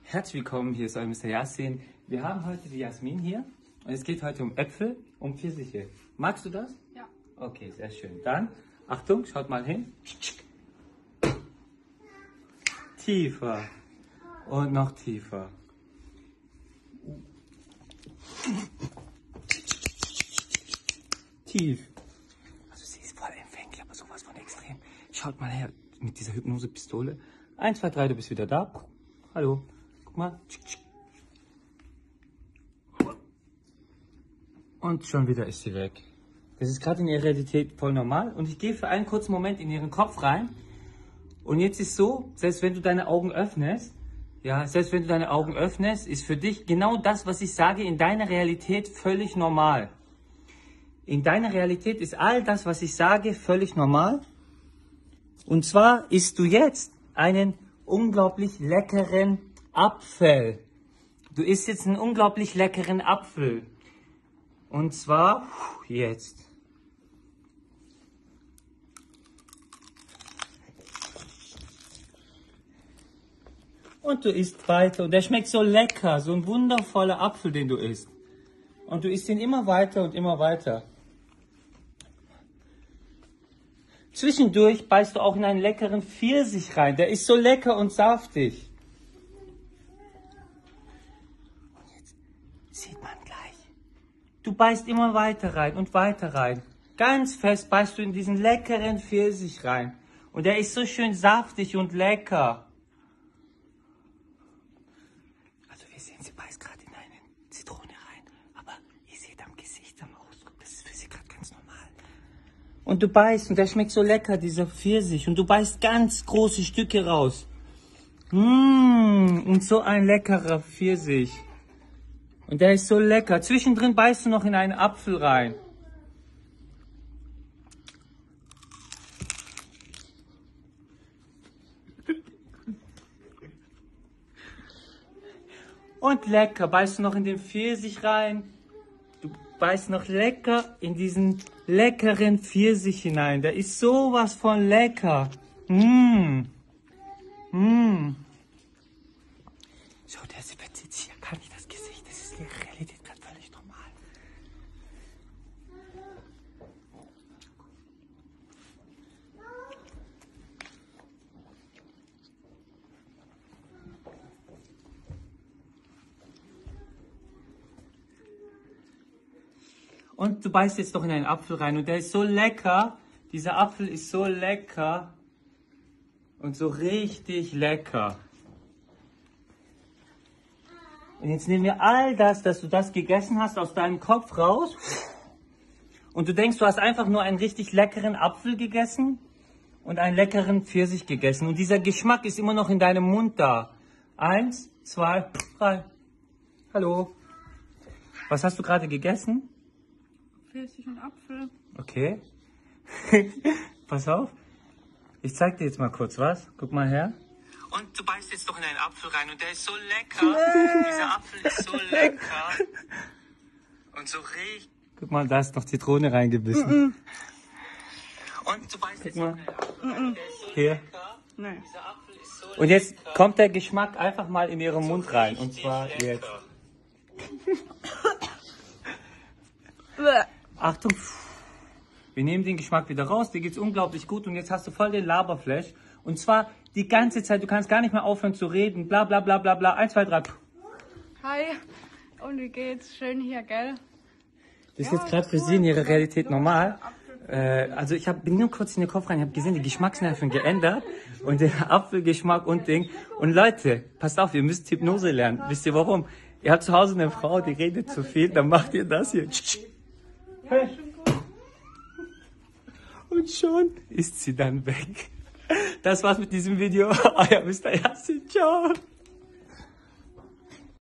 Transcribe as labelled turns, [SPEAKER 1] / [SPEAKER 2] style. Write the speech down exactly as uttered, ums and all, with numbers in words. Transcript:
[SPEAKER 1] Herzlich willkommen, hier ist euer Mister Yasin. Wir haben heute die Jasmin hier und es geht heute um Äpfel, um Pfirsiche. Magst du das?
[SPEAKER 2] Ja.
[SPEAKER 1] Okay, sehr schön. Dann, Achtung, schaut mal hin. Tiefer und noch tiefer. Tief. Also sie ist voll empfänglich, aber sowas von extrem. Schaut mal her mit dieser Hypnose-Pistole. Eins, zwei, drei, du bist wieder da. Hallo. Guck mal. Und schon wieder ist sie weg. Das ist gerade in ihrer Realität voll normal. Und ich gehe für einen kurzen Moment in ihren Kopf rein. Und jetzt ist so, selbst wenn du deine Augen öffnest, ja, selbst wenn du deine Augen öffnest, ist für dich genau das, was ich sage, in deiner Realität völlig normal. In deiner Realität ist all das, was ich sage, völlig normal. Und zwar isst du jetzt einen unglaublich leckeren Apfel. Du isst jetzt einen unglaublich leckeren Apfel. Und zwar jetzt. Und du isst weiter. Und der schmeckt so lecker. So ein wundervoller Apfel, den du isst. Und du isst ihn immer weiter und immer weiter. Zwischendurch beißt du auch in einen leckeren Pfirsich rein. Der ist so lecker und saftig. Und jetzt sieht man gleich. Du beißt immer weiter rein und weiter rein. Ganz fest beißt du in diesen leckeren Pfirsich rein. Und der ist so schön saftig und lecker. Also wir sehen, sie beißt gerade in eine Zitrone rein. Aber ihr seht am Gesicht, am Ausdruck, das ist für sie gerade ganz normal. Und du beißt und der schmeckt so lecker, dieser Pfirsich. Und du beißt ganz große Stücke raus. Mmh, und so ein leckerer Pfirsich. Und der ist so lecker. Zwischendrin beißt du noch in einen Apfel rein. Und lecker, beißt du noch in den Pfirsich rein. Du beißt noch lecker in diesen leckeren Pfirsich hinein. Der ist sowas von lecker. Mmh. Mmh. Schau, der verzieht sich ja gar nicht das Gesicht. Das ist in der Realität gerade völlig normal. Und du beißt jetzt noch in einen Apfel rein und der ist so lecker. Dieser Apfel ist so lecker und so richtig lecker. Und jetzt nehmen wir all das, dass du das gegessen hast, aus deinem Kopf raus. Und du denkst, du hast einfach nur einen richtig leckeren Apfel gegessen und einen leckeren Pfirsich gegessen. Und dieser Geschmack ist immer noch in deinem Mund da. Eins, zwei, drei. Hallo. Was hast du gerade gegessen?
[SPEAKER 2] Pfirsich und Apfel.
[SPEAKER 1] Okay. Pass auf. Ich zeig dir jetzt mal kurz was. Guck mal her. Und du beißt jetzt doch in einen Apfel rein und der ist so lecker. Dieser Apfel ist so lecker. Und so richtig. Guck mal, da ist noch Zitrone reingebissen. Und du beißt jetzt noch in einen Apfel rein und der ist so
[SPEAKER 2] Hier.
[SPEAKER 1] lecker.
[SPEAKER 2] Nein.
[SPEAKER 1] Dieser Apfel ist so und jetzt lecker. Kommt der Geschmack einfach mal in ihren Mund rein. Und zwar jetzt. Achtung. Wir nehmen den Geschmack wieder raus, dir geht's unglaublich gut und jetzt hast du voll den Laberflash. Und zwar die ganze Zeit, du kannst gar nicht mehr aufhören zu reden, bla bla bla bla bla, eins, zwei, drei.
[SPEAKER 2] Hi, und wie geht's? Schön hier, gell?
[SPEAKER 1] Das ist jetzt gerade für sie in ihrer Realität normal. Äh, also ich hab, bin nur kurz in den Kopf rein, ich habe gesehen, die Geschmacksnerven geändert und der Apfelgeschmack und Ding. Und Leute, passt auf, ihr müsst Hypnose lernen. Wisst ihr warum? Ihr habt zu Hause eine Frau, die redet zu viel, dann macht ihr das hier. Hey. Und schon ist sie dann weg. Das war's mit diesem Video. Euer Mister Yasin. Ciao.